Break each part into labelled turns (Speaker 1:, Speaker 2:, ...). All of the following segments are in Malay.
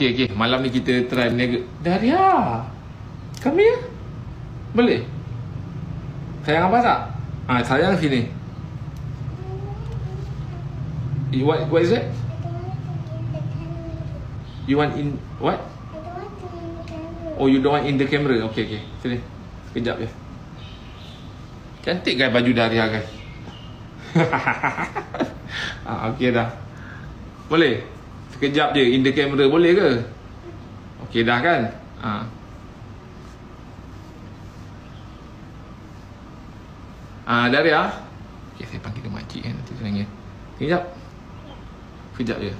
Speaker 1: okey. Malam ni kita try berniaga. Daria, come here. Boleh? Sayang abang tak? Sayang sini. What is it? You want in what? Oh, you don't want in the camera. Okay. Sini. Sekejap je. Cantik kan baju Daria guys. Okay dah. Boleh? Sekejap je in the camera boleh ke? Okay dah kan? Daria. Okay, saya panggil makcik kan, nanti saya nangis. Sekejap je.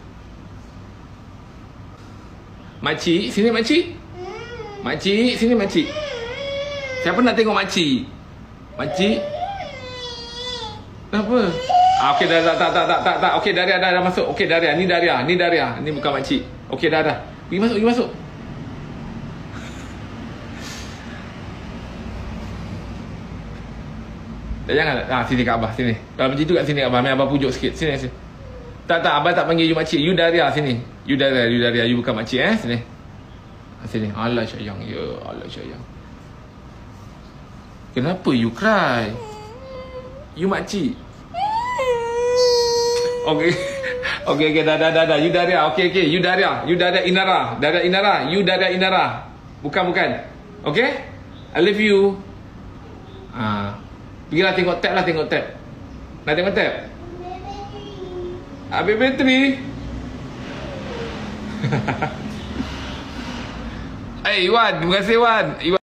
Speaker 1: Makcik, sini makcik. Makcik, sini makcik. Siapa nak tengok makcik? Makcik? Kenapa? Okey tak. Okey Daria dah masuk. Okey Daria, ni Daria. Ni bukan makcik. Okey dah. Pergi masuk. Jangan. Sini kat abah, sini. Kalau macam tu kat sini abah, abah pujuk sikit. Sini. Tak, abah tak panggil you makcik. You Daria sini. You Daria, you bukan makcik sini. Sini. Allah sayang. Ya, Allah sayang. Kenapa you cry? You makcik. Okay, dah. You Daria. Okay. You Daria Inara. You Daria Inara. Bukan. Okay? I love you. Pergilah tengok tab. Nak tengok tab? Habis bateri. Hey, Wan. Terima kasih, Wan.